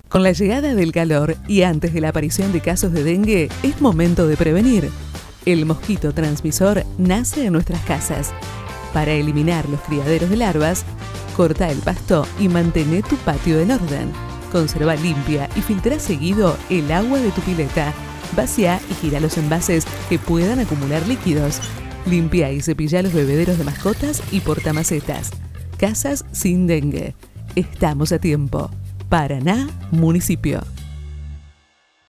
Con la llegada del calor y antes de la aparición de casos de dengue, es momento de prevenir. El mosquito transmisor nace en nuestras casas. Para eliminar los criaderos de larvas, corta el pasto y mantén tu patio en orden. Conserva limpia y filtra seguido el agua de tu pileta. Vacía y gira los envases que puedan acumular líquidos. Limpia y cepilla los bebederos de mascotas y portamacetas. Casas sin dengue. Estamos a tiempo. Paraná, municipio.